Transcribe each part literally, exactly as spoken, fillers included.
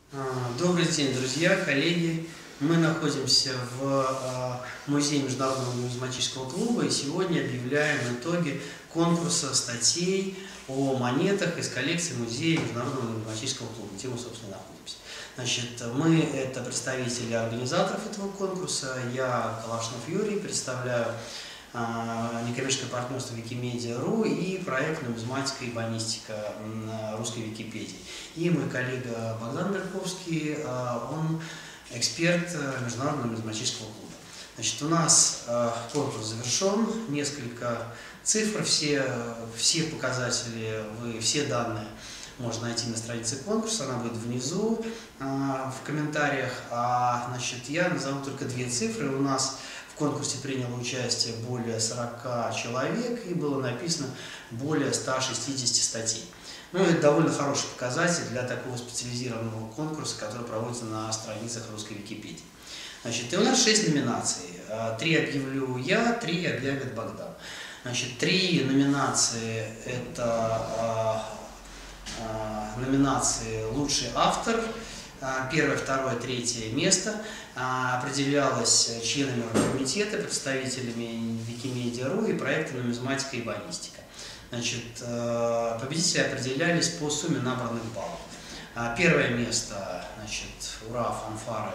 А, Добрый день, друзья, коллеги. Мы находимся в а, музее Международного нумизматического клуба и сегодня объявляем итоги конкурса статей о монетах из коллекции музея Международного нумизматического клуба, где мы, собственно, находимся. Значит, мы – это представители организаторов этого конкурса. Я, Калашнов Юрий, представляю а, некоммерческое партнерство Викимедиа.ру и проект «Нумизматика и бонистика» русской Википедии. И мой коллега Богдан Берковский, он эксперт Международного нумизматического клуба. Значит, у нас конкурс завершен, несколько цифр, все, все показатели, вы, все данные можно найти на странице конкурса, она будет внизу в комментариях. А, значит, я назову только две цифры. У нас в конкурсе приняло участие более сорока человек и было написано более ста шестидесяти статей. Ну, это довольно хороший показатель для такого специализированного конкурса, который проводится на страницах русской Википедии. Значит, и у нас шесть номинаций. Три объявлю я, три объявит Богдан. Значит, три номинации – это а, а, номинации «Лучший автор». Первое, второе, третье место определялось членами комитета, представителями Викимедиа.ру и проекта «Нумизматика и бонистика». Значит, победители определялись по сумме набранных баллов. Первое место, значит, ура, фанфары,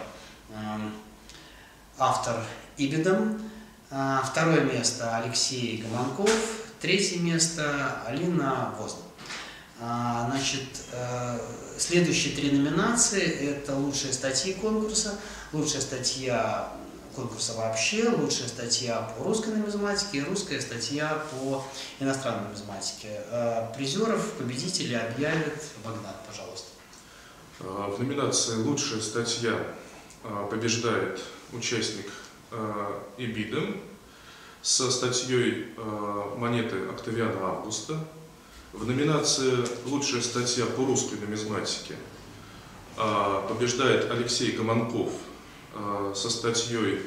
автор Ибидом. Второе место Алексей Гомонков. Третье место Алина Возна. Значит, следующие три номинации – это лучшие статьи конкурса, лучшая статья конкурса вообще, лучшая статья по русской нумизматике и русская статья по иностранной нумизматике. Призеров, победителей объявит Богдан, пожалуйста. В номинации «Лучшая статья» побеждает участник Ибидом со статьей «Монеты Октавиана Августа». В номинации «Лучшая статья по русской нумизматике» побеждает Алексей Гомонков со статьей,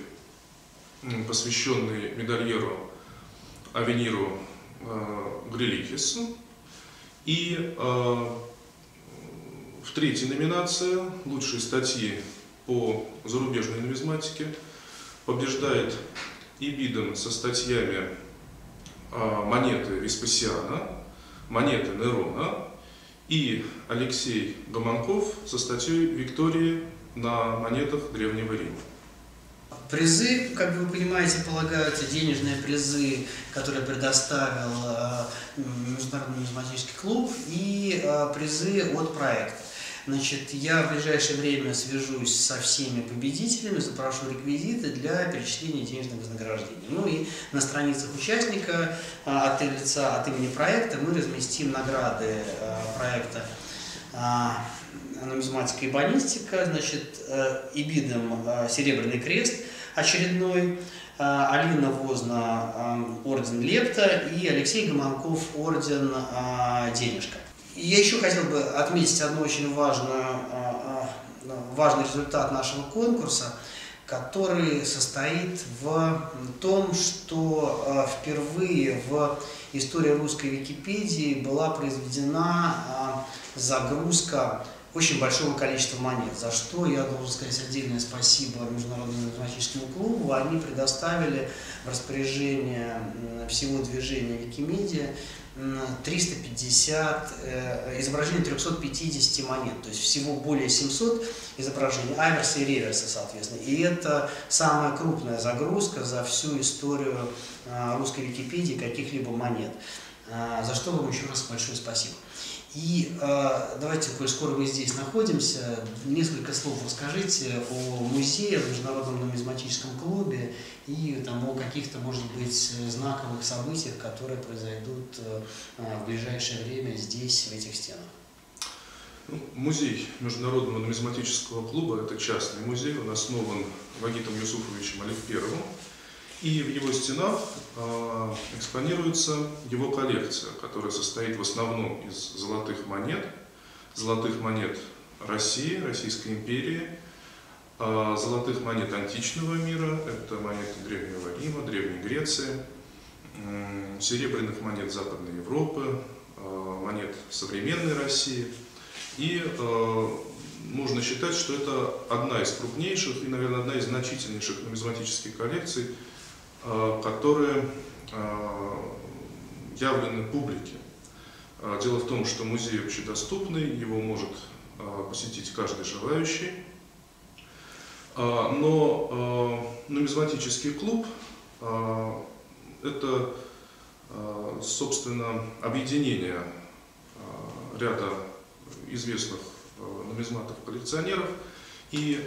посвященной медальеру Авениру Грилихису. И в третьей номинации «Лучшие статьи по зарубежной нумизматике» побеждает Ибидом со статьями «Монеты Веспасиана», «Монеты Нерона» и Алексей Гомонков со статьей Виктории на монетах Древнего Рима. Призы, как вы понимаете, полагаются денежные призы, которые предоставил Международный нумизматический клуб, и призы от проекта. Значит, я в ближайшее время свяжусь со всеми победителями, запрошу реквизиты для перечисления денежных вознаграждений. Ну и на страницах участника от лица, от имени проекта мы разместим награды проекта «Нумизматика и бонистика». Значит, Ибидом «Серебряный крест» очередной, Алина Возна орден Лепта и Алексей Гомонков орден Денежка. Я еще хотел бы отметить одну очень важную, важный результат нашего конкурса, который состоит в том, что впервые в истории русской Википедии была произведена загрузка очень большого количества монет, за что я должен сказать отдельное спасибо Международному нумизматическому клубу. Они предоставили в распоряжение всего движения Викимедиа триста пятьдесят изображений трёхсот пятидесяти монет, то есть всего более семисот изображений, аверса и реверса, соответственно. И это самая крупная загрузка за всю историю русской Википедии каких-либо монет, за что вам еще раз большое спасибо. И э, давайте, коль скоро мы здесь находимся, несколько слов расскажите о музее, в Международном нумизматическом клубе и там, о каких-то, может быть, знаковых событиях, которые произойдут э, в ближайшее время здесь, в этих стенах. Ну, музей Международного нумизматического клуба – это частный музей, он основан Вагитом Юсуфовичем Аликперовым. И в его стенах э, экспонируется его коллекция, которая состоит в основном из золотых монет, золотых монет России, Российской империи, э, золотых монет античного мира, это монеты Древнего Рима, Древней Греции, э, серебряных монет Западной Европы, э, монет современной России и э, можно считать, что это одна из крупнейших и, наверное, одна из значительнейших нумизматических коллекций, которые явлены публике. Дело в том, что музей общедоступный, его может посетить каждый желающий. Но нумизматический клуб – это, собственно, объединение ряда известных нумизматов-коллекционеров, и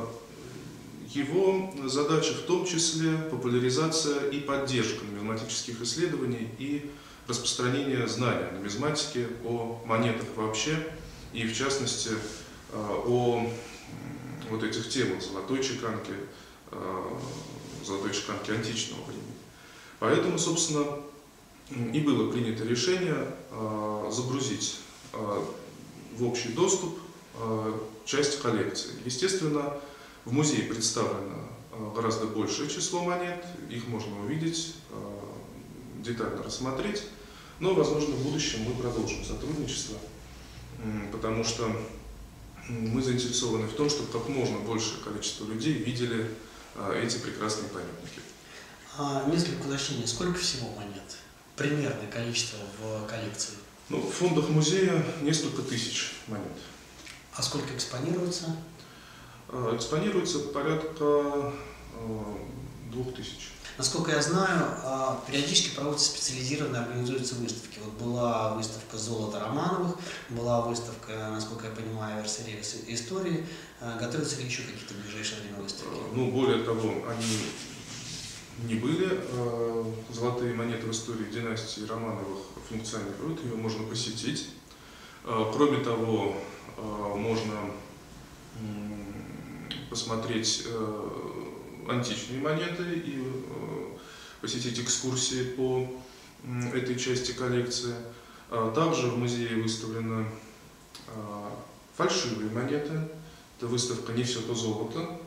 его задача в том числе популяризация и поддержка нумизматических исследований и распространение знания о нумизматике, о монетах вообще, и в частности о вот этих темах золотой чеканки, золотой чеканки античного времени. Поэтому, собственно, и было принято решение загрузить в общий доступ часть коллекции. Естественно, в музее представлено гораздо большее число монет, их можно увидеть, детально рассмотреть, но, возможно, в будущем мы продолжим сотрудничество, потому что мы заинтересованы в том, чтобы как можно большее количество людей видели эти прекрасные памятники. А, несколько уточнений. Сколько всего монет? Примерное количество в коллекции? Ну, в фондах музея несколько тысяч монет. А сколько экспонируется? Экспонируется порядка двух тысяч. Насколько я знаю, периодически проводятся специализированные, организуются выставки. Вот была выставка золота Романовых, была выставка, насколько я понимаю, Версерия истории. Готовятся ли еще какие-то в ближайшее время выставки? Ну, более того, они не были. Золотые монеты в истории династии Романовых функционируют, ее можно посетить. Кроме того, можно посмотреть античные монеты и посетить экскурсии по этой части коллекции. Также в музее выставлены фальшивые монеты. Это выставка «Не все то золото».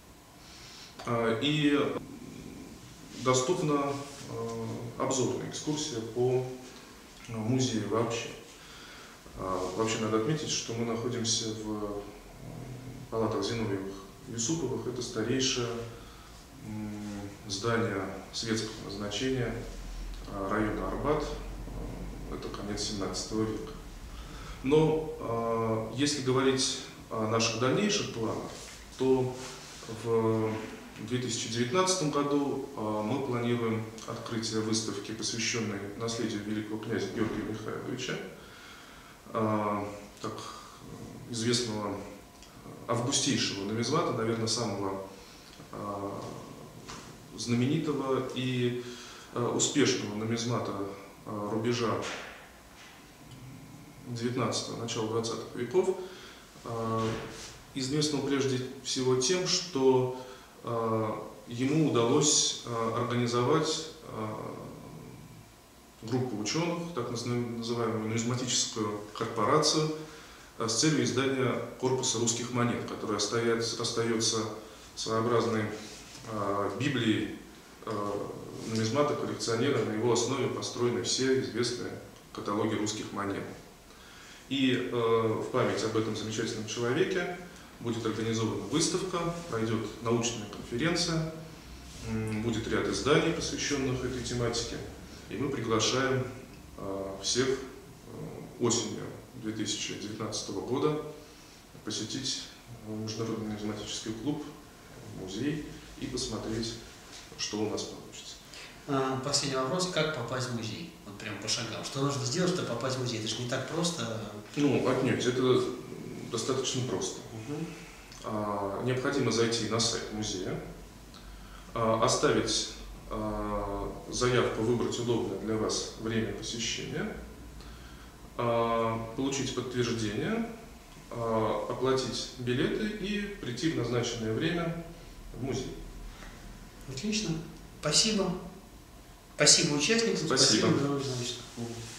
И доступна обзорная экскурсия по музею вообще. Вообще надо отметить, что мы находимся в палатах Зиновьевых-Юсуповых. Это старейшее здание светского назначения района Арбат. Это конец семнадцатого века. Но если говорить о наших дальнейших планах, то в две тысячи девятнадцатом году мы планируем открытие выставки, посвященной наследию великого князя Георгия Михайловича, так известного августейшего нумизмата, наверное, самого знаменитого и успешного нумизмата рубежа девятнадцатого, начала двадцатых веков, известного прежде всего тем, что ему удалось организовать группу ученых, так называемую нумизматическую корпорацию, с целью издания корпуса русских монет, который остается своеобразной библией нумизмата, коллекционера. На его основе построены все известные каталоги русских монет. И в память об этом замечательном человеке будет организована выставка, пройдет научная конференция, будет ряд изданий, посвященных этой тематике. И мы приглашаем всех осенью две тысячи девятнадцатого года посетить Международный нумизматический клуб, музей и посмотреть, что у нас получится. Последний вопрос. Как попасть в музей? Вот прям по шагам. Что нужно сделать, чтобы попасть в музей? Это же не так просто. Ну, отнюдь. Это достаточно просто. Угу. Необходимо зайти на сайт музея, оставить заявку, выбрать удобное для вас время посещения, получить подтверждение, оплатить билеты и прийти в назначенное время в музей. Отлично. Спасибо. Спасибо участникам. Спасибо. Спасибо.